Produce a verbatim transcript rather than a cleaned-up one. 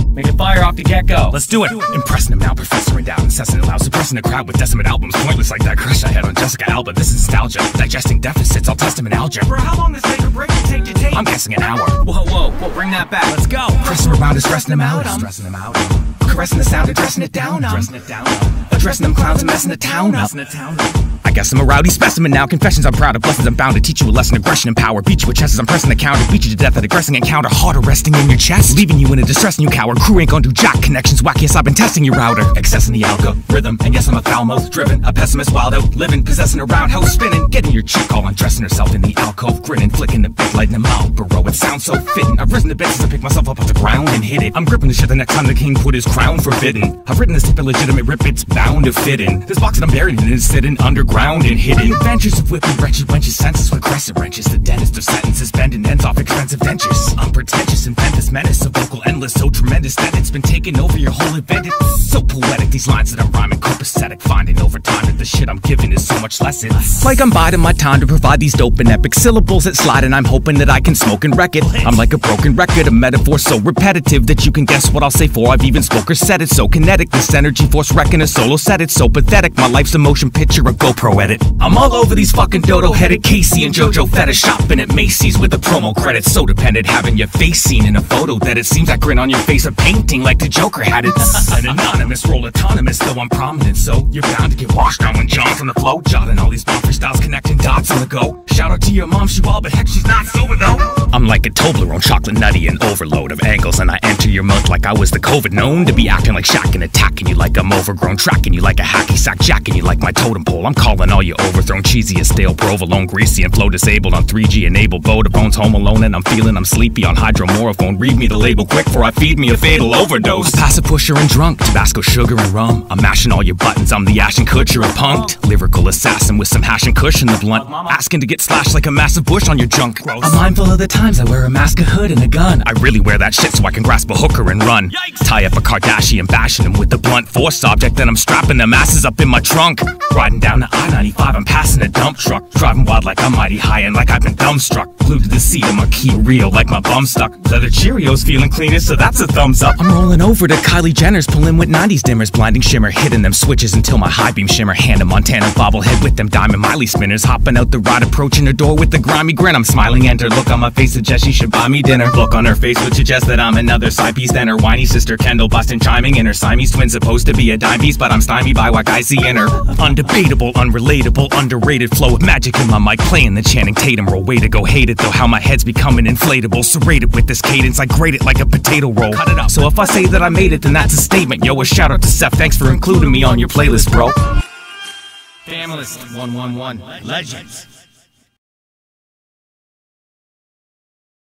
Make it fire off the get-go. Let's do it. Impressing them now, professor and down, incessant and loud, suppressing the crowd with decimate albums, pointless like that crush I had on Jessica Alba. This is nostalgia, digesting deficits, I'll test them in algebra. For how long this make or break will take to take? I'm guessing an hour. Whoa, whoa, whoa, bring that back. Let's go. Pressing around and stressing them out. I'm Stressing them out. caressing the sound and dressing it down. I'm Dressing it down. addressing them clowns and messing the town up. Messing the town up. I guess I'm a rowdy specimen now. Confessions I'm proud of, blessings I'm bound to teach you a lesson. Aggression and power, beat you with chests. I'm pressing the counter, beat you to death at aggressing encounter. Harder resting in your chest, leaving you in a distress and you cower. Crew ain't gon' do jack, connections whack. Yes, I've been testing your router, accessing the algorithm. And yes, I'm a foul mouth driven, a pessimist wild out living, possessing a roundhouse spinning, getting your chick all undressing herself in the alcove, grinning, flicking the bit, lighting them out. Bro, it sounds so fitting. I've risen to bits as I pick myself up off the ground and hit it. I'm gripping the shit the next time the king put his crown forbidden. I've written this tip illegitimate rip, it's bound to fit in. This box that I'm buried in is sitting underground and hidden. Adventures of whipping wretched wenches, senses with crescent wrenches. The dentist of sentences bending ends off expensive dentures. Unpretentious and this menace, so vocal endless, so tremendous that it's been taking over your whole event. It's so poetic, these lines that I'm rhyming, copacetic. Finding over time that the shit I'm giving is so much less. It's like I'm biding my time to provide these dope and epic syllables that slide, and I'm hoping that I can smoke and wreck it. I'm like a broken record, a metaphor so repetitive that you can guess what I'll say for I've even spoke or said it. So kinetic, this energy force wrecking a solo set. It's so pathetic, my life's a motion picture, a GoPro edit. I'm all over these fucking dodo-headed Casey and JoJo Feta, shopping at Macy's with the promo credits. So dependent, having your face seen in a photo that it seems that grin on your face a painting like the Joker had it. An anonymous role, autonomous, though I'm prominent, so you're bound to get washed down when John's on the flow, jotting all these bomb freestyles, connecting dots on the go. Shout out to your mom, she wild, but heck, she's not sober though. I'm like a Toblerone, chocolate nutty, an overload of angles, and I enter your month like I was the COVID, known to be acting like Shaq and attacking you like I'm overgrown, tracking you like a hacky sack, jacking you like my totem pole. I'm calling all you overthrown, cheesy and stale, provolone, greasy and flow disabled on three G enabled, Vodafone's home alone, and I'm feeling I'm sleepy on hydromorphone. Read me the label quick before I feed me a fatal overdose. A passive pusher and drunk, Tabasco sugar and rum. I'm mashing all your buttons, I'm the Ashton Kutcher of punked. Lyrical assassin with some hash and kush in the blunt, asking to get slashed like a massive bush on your junk. I'm mindful of the times I wear a mask, a hood, and a gun. I really wear that shit so I can grasp a hooker and run. Yikes. Tie up a Kardashian, bashing him with the blunt force object, then I'm strapping them asses up in my trunk. Riding down the I ninety-five, I'm passing a dump truck, driving wild like I'm mighty high and like I've been dumbstruck. Glued to the seat of my key reel like my bum stuck. Leather Cheerios feeling cleanest, so that's a thumbs up. I'm rolling over to Kylie Jenner's, pulling with nineties dimmers, blinding shimmer, hitting them switches until my high beam shimmer. Hannah Montana bobblehead with them diamond Miley spinners, hopping out the ride, approaching her door with the grimy grin. I'm smiling, enter look on my face suggests she should buy me dinner. Look on her face would suggest that I'm another side piece than her whiny sister Kendall, busting chiming in her Siamese twin, supposed to be a dime piece, but I'm stymied by what I see in her. Undebatable, unrelatable, underrated flow of magic in my mic, playing the Channing Tatum role. Way to go, hate it though, how my head's becoming inflatable. Serrated with this cadence, I grate it like a potato roll. Cut it up. So if I say that I made it, then that's a statement. Yo, a shout out to Seth, thanks for including me on your playlist, bro. Family one one one Legends.